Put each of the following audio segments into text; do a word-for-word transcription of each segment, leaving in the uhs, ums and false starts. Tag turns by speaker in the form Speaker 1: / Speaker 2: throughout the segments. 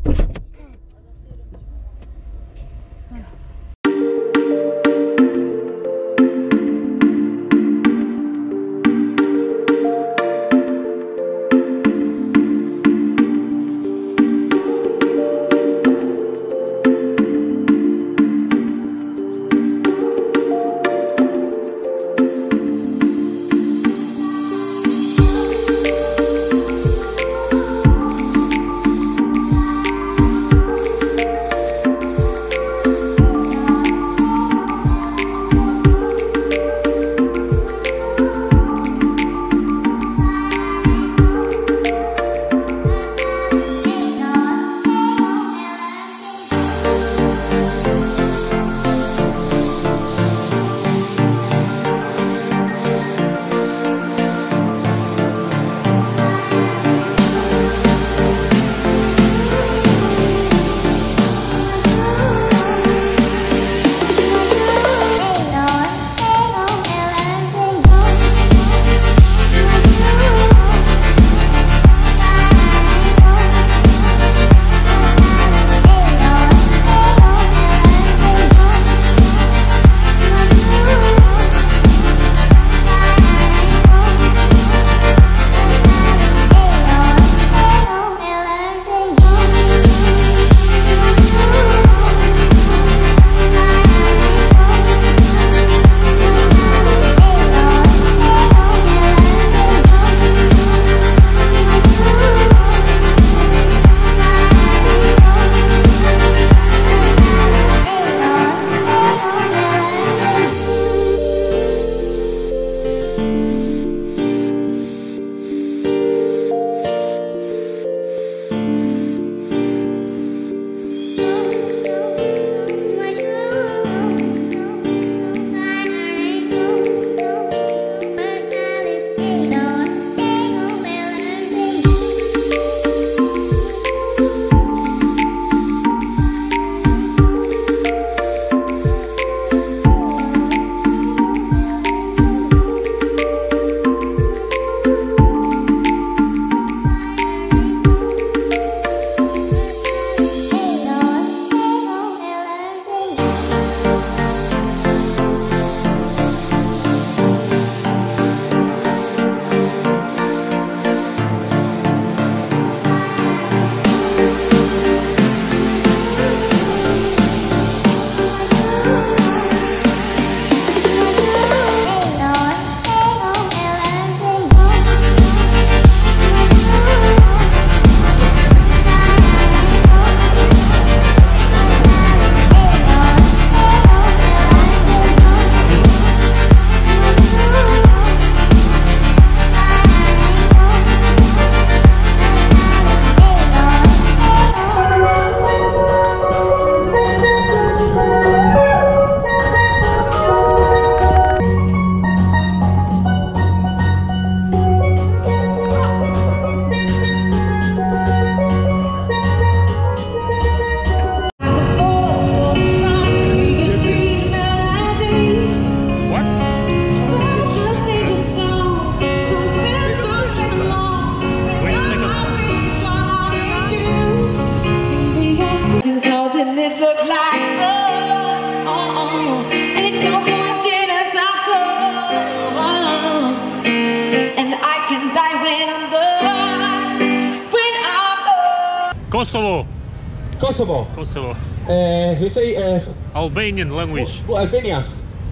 Speaker 1: Kosovo.
Speaker 2: Kosovo.
Speaker 1: Kosovo.
Speaker 2: Uh, you say uh,
Speaker 1: Albanian language.
Speaker 2: Well, Albania.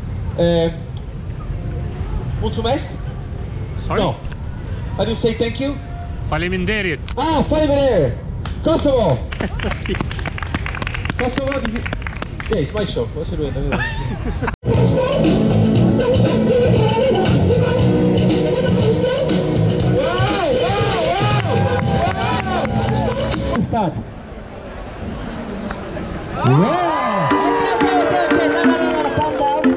Speaker 2: Uh, mulțumesc?
Speaker 1: Sorry?
Speaker 2: No. How do you say thank you?
Speaker 1: Faleminderit.
Speaker 2: Ah, faleminderit. Kosovo. Kosovo. Did you... Yeah, it's my show. What's it doing? Start. Yeah. Okay, okay, okay. No, no, no, no. Calm down.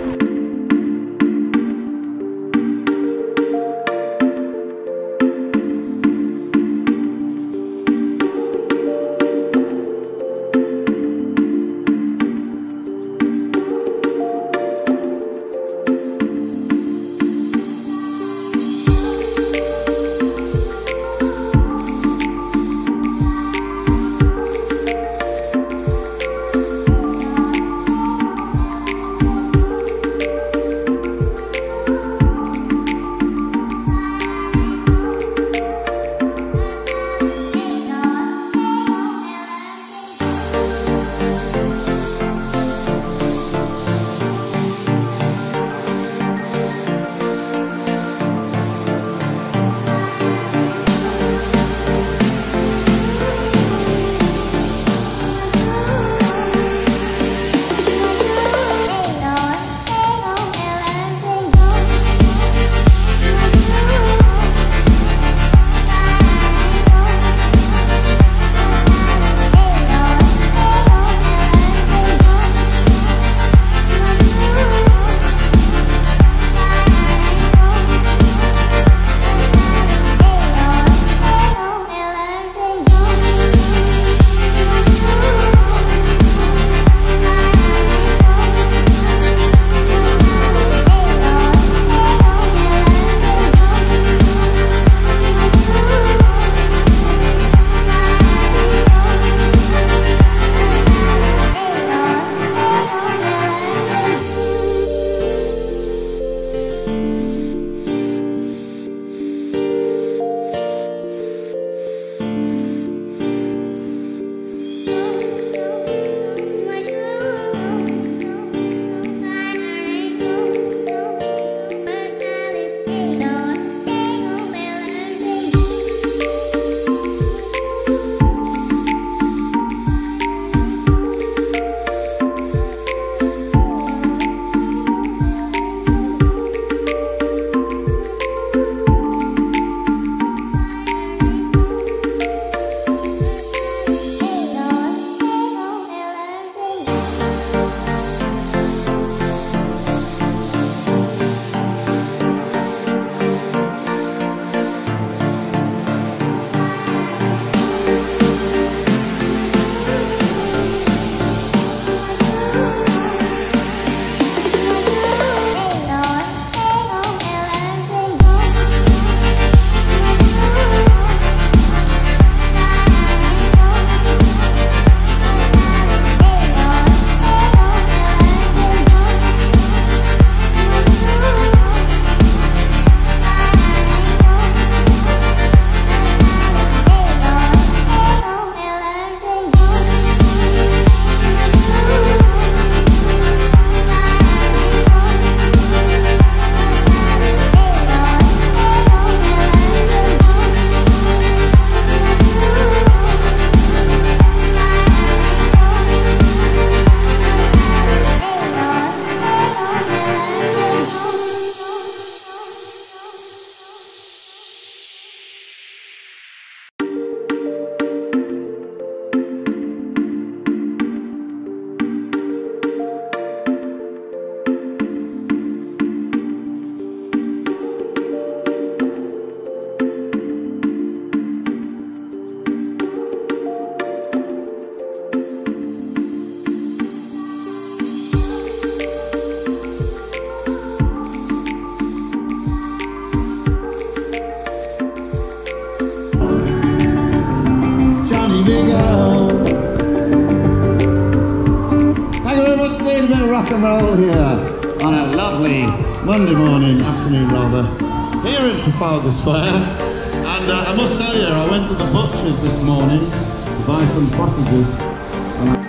Speaker 2: rock and roll here on a lovely Monday morning, afternoon rather, here in Trafalgar Square. And uh, I must tell you, I went to the butcher's this morning to buy some sausages. And I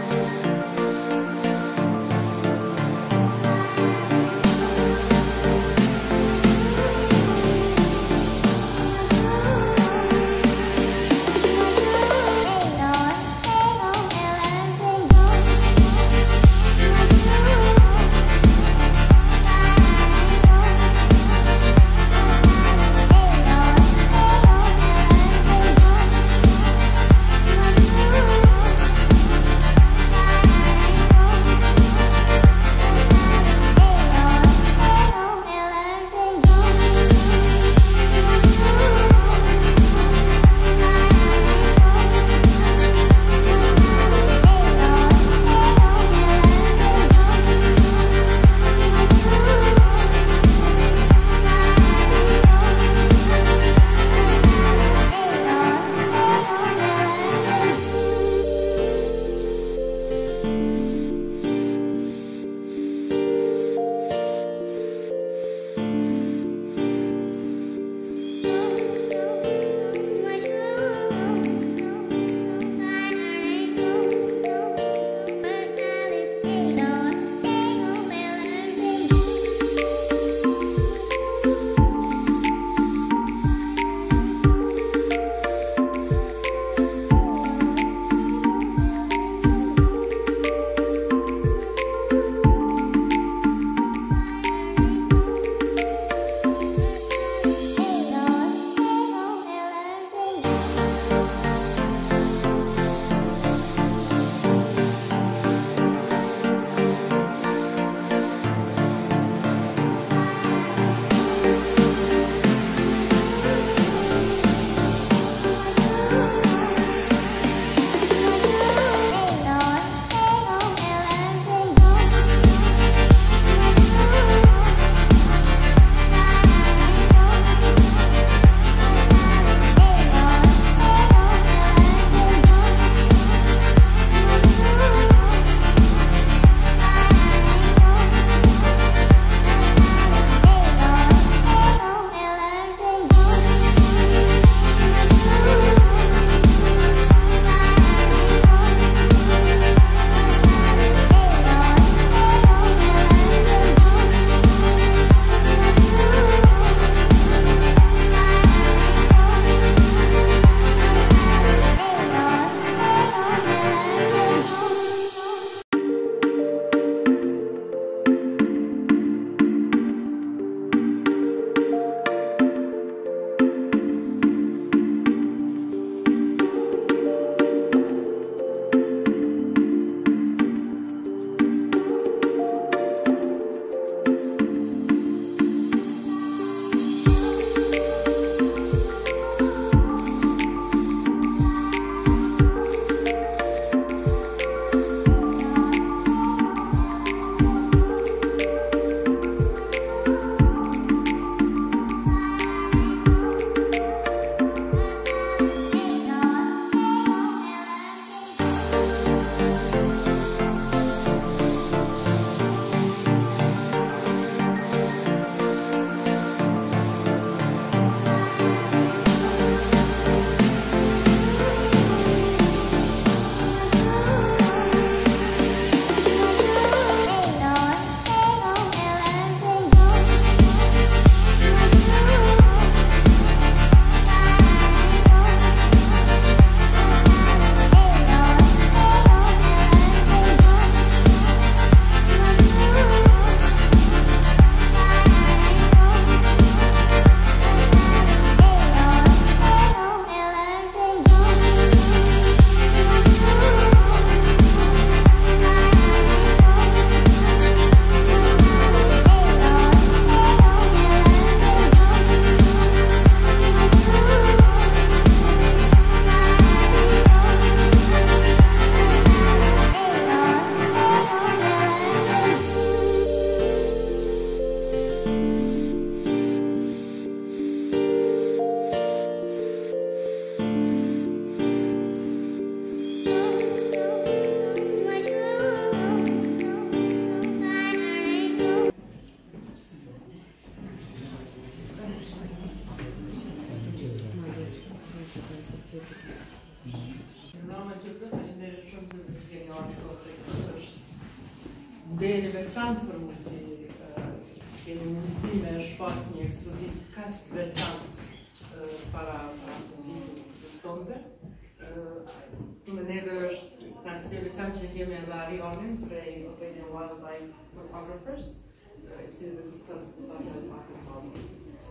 Speaker 3: njërë sot e këtë është deri veçantë për mu që kemi mundësi me shpas një ekspozit kaq të veçantë para të vitit të sonde. Për me neve është nërësi e veçantë që kemi edhe Arionin prej Opinion Wildlife Photographers, e cilë dhe këtë të sajtë dhe pakës valë.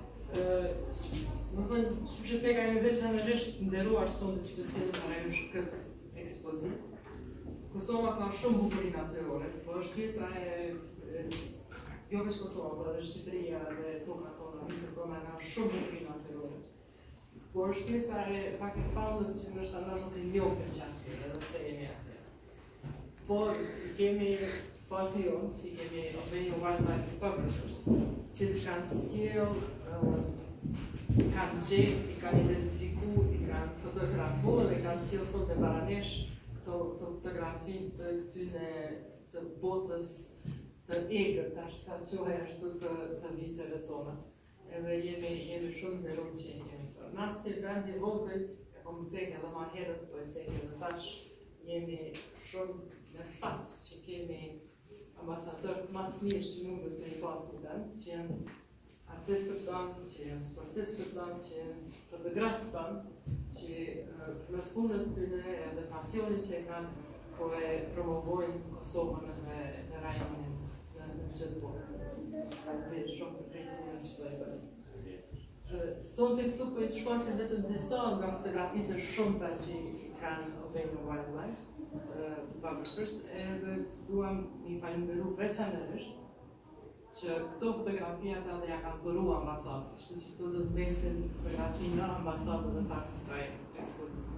Speaker 3: Më thënë, që që teka e me veç në reshtë nderuar sonde që pësilë në rejnë këtë ekspozit. Kosova ka shumë bukurin natyrore, po është pjesa e jo veç Kosova, por edhe Shqipëria dhe toka tona, visët tona nga shumë bukurin natyrore. Por është pjesa e pak e faunës që nështë anda nuk e njohën qasë edhe pse jemi atë. Por kemi Pation, që kemi Opinion Wildlife Photographers, cilë kanë sjell, kanë gjetë, i kanë identifiku, i kanë fotografu dhe kanë sjell sot e baranesh këto fotografi të këtyne të botës të egër, ta qohë ashtu të viseve tona. Edhe jemi shumë nderuar që jemi këto. Na si vendi vogël, e kom cekë edhe ma herët, po e cekë edhe tash, jemi shumë në fat që kemi ambasadorët më të mirë që mundet të i pasë në vend, që janë artistët tonë, që janë sportistët tonë, që janë fotografët tonë, që mes punës tyne edhe pasionin që e kanë, po e promovojnë Kosovën në rajonin në gjithë botë. Ka të vejtë shumë për krejtë punën që të e bërë. Sonte këtu po i të shpasin vetëm disa nga fotografitë shumëta që i kanë Opinion Wildlife Photographers, edhe duam i falenderu veçanërisht që këto fotografia të edhe ja kanë përru ambasadët, që që të dhe të mesin fotografi në ambasadët dhe pas kësaj ekspozitë.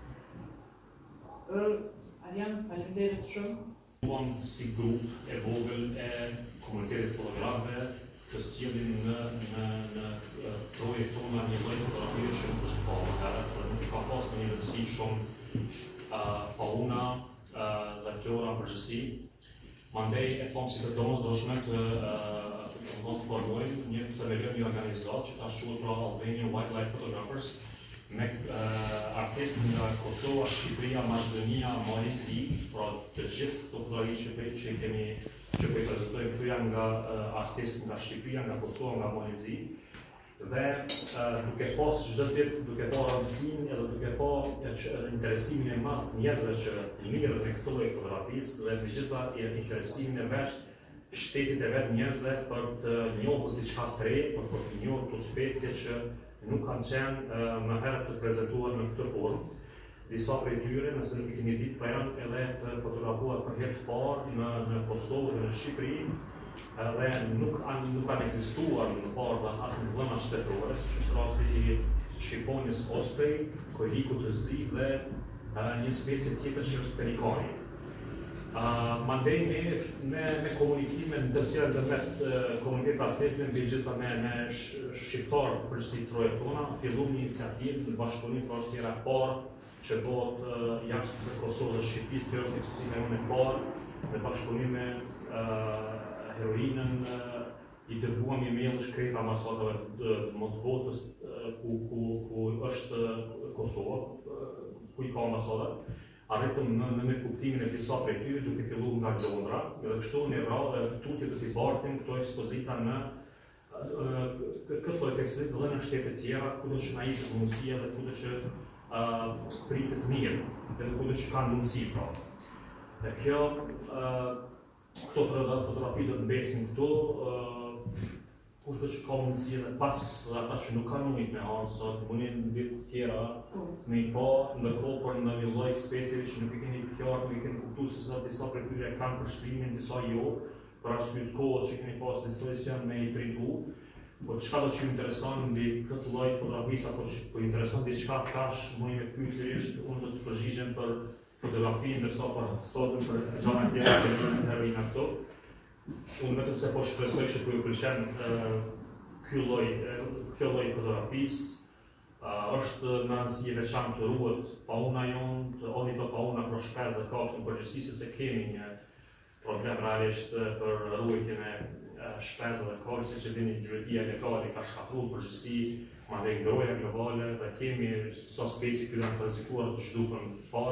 Speaker 3: Arjan, falenderit shumë.
Speaker 4: Duam si grup e vogël e komunitetit fotografëve të sjellin në projekt tona një lloj fotografie që nuk është pa më herët, por nuk ka pas një rëndësi shumë fauna dhe flora përgjithësi. Mandej e thonë si të domosdoshme të mund të formojmë një themelën një organizat që tash quhet pra Albanian Wildlife Photographers me artistë nga Kosova, Shqipëria, Maqedonia, Malezi, pra të gjithë këto fotografi që që kemi që po i prezentojmë këtu janë nga artistë nga Shqipëria, nga Kosova, nga Malezi. Dhe duke pas çdo ditë, duke pa rëndësinë edhe duke pa interesimin e madh të njerëzve që mirë në këto lloj fotografisë dhe megjithatë e interesimin e vet shtetit e vet njerëzve për të njohur diçka të re, për të njohur këto specie që nuk kanë qenë më herët të prezentuar në këtë formë. Disa prej tyre, nëse nuk i keni ditë, po janë edhe të fotografuar për herë të parë në në Kosovë dhe në Shqipëri. Dhe nuk kanë ekzistuar në parë dhe asë në vëna shtetore, si që është rasti i shqiponjës osprey, kojliku të zi dhe një specie tjetër që është pelikani. Mandej me komunikime në tërsjerë dhe me komunitet artistin, me gjitha me shqiptarë përgjësi troje tona, fillu një iniciativë në bashkëpunim për është tjera parë që bëhet jashtë të Kosovë dhe Shqipis, kjo është ekspozita jonë e parë në bashkëpunim me heroinën i dërguam email shkret ambasadave të botës ku është Kosova, ku i ka ambasadat. Arritëm në me kuptimin e disa prej tyre duke filluar nga Londra, dhe kështu në Evropë tutje do t'i bartim këto ekspozita në këtë lloj ekspozita dhe në shtete tjera, kudo që na jepet mundësia dhe kudo që pritet mirë, edhe kudo që kanë mundësi pra. Dhe kjo këto fotografi do të mbesin këtu, kushdo që ka mundësi edhe pas dhe ata që nuk kanë mundit me hanë sot, mundin në ditë tjera me i pa, ndërkohë për në një lloj specieve që nuk i keni qartë, nuk i keni kuptuar se sa disa prej tyre kanë përshtrimin, disa jo, për arsye të kohës që keni pas dispozion me i printu. Po çka do të ju intereson mbi këtë lloj fotografisë apo që po intereson diçka tash, mundi me pyet lirisht, unë do të përgjigjem për fotografi, ndërsa për sotën për gjana tjera që në heroina këto. Unë vetëm se po shpresoj që po ju pëlqen ky lloj kjo lloj fotografisë. Është në rëndësi e veçantë të ruhet fauna jonë, të ornitofauna për shpesë dhe kafshë në përgjithësi, sepse kemi një problem realisht për ruajtjen e shpesë dhe kafshë, që dini gjyqëtia legale ka shkatruar përgjithësi, madje ngroja globale, dhe kemi sa specie që janë të rrezikuar të zhduken fare,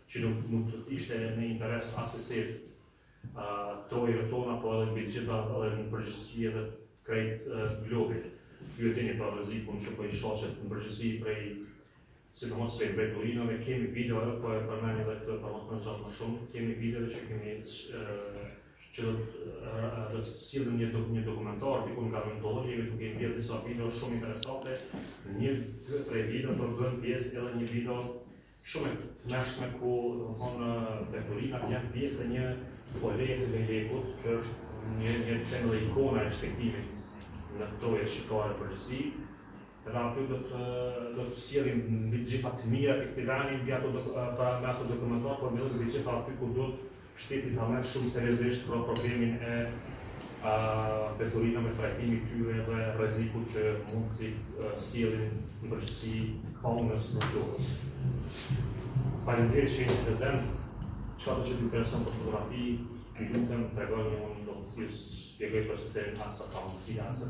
Speaker 4: që nuk, nuk ishte në interes asësit uh, trojeve tona, po edhe mbi gjitha edhe në përgjithësi edhe krejt uh, globit. Ju e dini për rrezikun që po i shfaqet në përgjithësi prej sidomos prej mbrekurinave, kemi video, po e përmend edhe këtë për mos më zot më shumë, kemi videove që kemi uh, që do të sillim një, një dokumentar diku nga Mendolli, duke i mbledhur disa video shumë interesante. Një prej video do të bën pjesë edhe një video shumë të mëshme ku domthonë mbrekurinat janë pjesë e një folje të lekut, që është një një temë dhe ikona e shpejtimit në tojet shqiptare përgjithësi. Edhe aty do të do të sjellim mbi të gjitha të mirat e këtij vani mbi ato para me ato dokumentar, por mbi të gjitha aty ku do shteti ta merr shumë seriozisht për problemin e mbrekurinave, trajtimit tyre dhe rrezikut që mund të sjellin në përgjithësi faunës në tokës. Faleminderit që jeni prezent. Çfarë do të ju intereson për fotografi, ju lutem tregoni, unë do t'ju shpjegoj për seselin asa ka mundësi asa.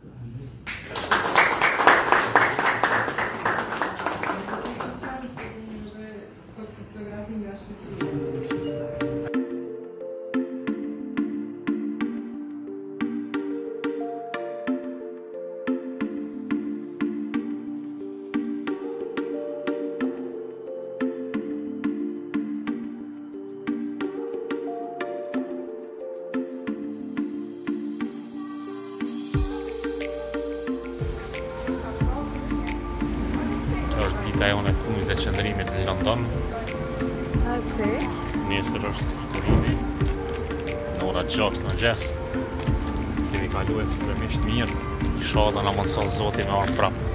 Speaker 1: Dita e unë e fundit e qëndrimit në London. Nesër është fluturimi në ora gjashtë në mëngjes. Kemi kalu ekstremisht mirë. Inshallah na mundson Zoti me ardh prapë.